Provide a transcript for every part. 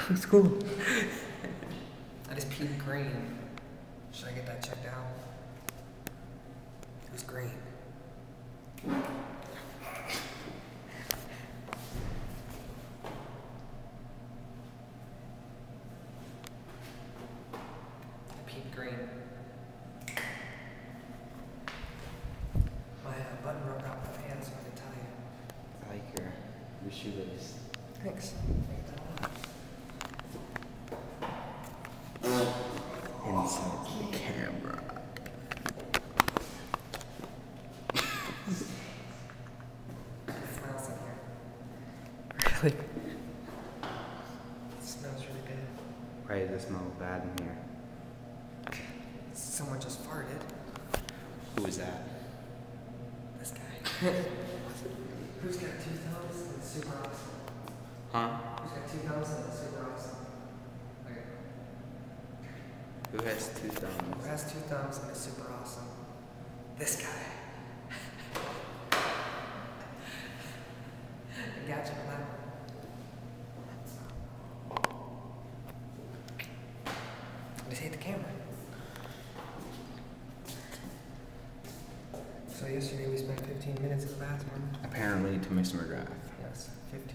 It's cool. I just peed green. Should I get that checked out? It was green. Green. My button broke off my pants, so I can tell you. I like your shoelace. Thanks. Inside the camera. It smells in here. Really? It smells really bad. Why does it smell bad in here? Someone just farted. Who is that? This guy. Who's got 2 thumbs and it's super awesome? Huh? Who's got 2 thumbs and it's super awesome? Okay. Who has 2 thumbs? Who has 2 thumbs and it's super awesome? This guy. I got you for that. I just hate the camera. So yesterday we spent 15 minutes in the bathroom. Apparently to Mr. McGrath. Yes, 15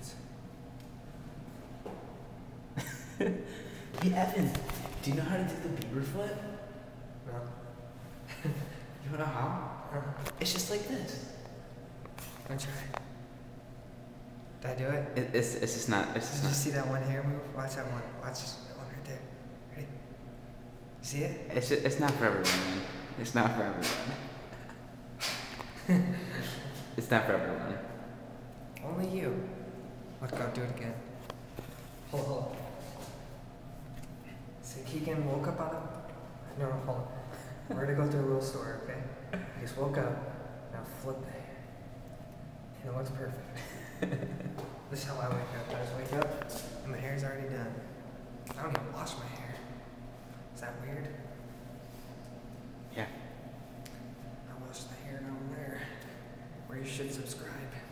minutes. Hey Evan, do you know how to do the beaver foot? No. You wanna know how? It's just like this. I'll try. Did I do it? It's just not. It's just Did you not. see that one hair move? Watch that one. Watch that one right there. Ready? You see it? It's not for everyone. Man. It's not for everyone. It's not for everyone. Only you. Let's go do it again. Hold on. So Keegan woke up on a... No, hold on. We're gonna go through a real story, okay? He just woke up. Now flip the hair. You know what's perfect? This is how I wake up. I just wake up and my hair's already done. I don't even wash my hair. Is that weird? Yeah. I wash the hair down there. Where you should subscribe.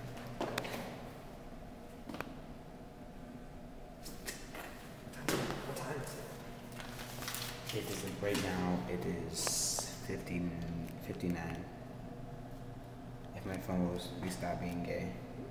What time is it? It is right now. It is 59. If my phone will stop being gay.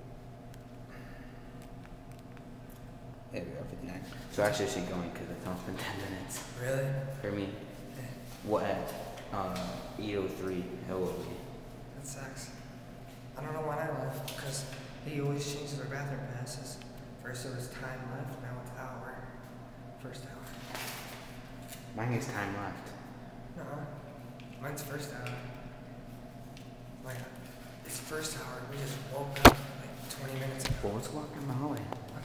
There we go, 59. So actually, she's going because it's only been 10 minutes Really? for me. What? 8:03. Hello. That sucks. I don't know when I left, because he always changes our bathroom passes. First it was time left, now it's hour. First hour. Mine is time left. No, mine's first hour. My God. It's first hour, we just woke up like 20 minutes ago. Well, let's walk down the hallway.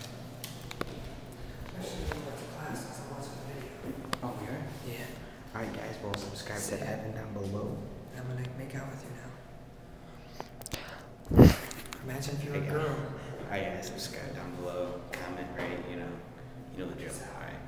I should go to class because I'm watching the video. Oh, we are? Yeah. Alright, guys, well, subscribe to Evan down below. I'm gonna make out with you now. Imagine if you were a girl. Alright, guys, subscribe down below. Comment, right? You know the drill. Alright.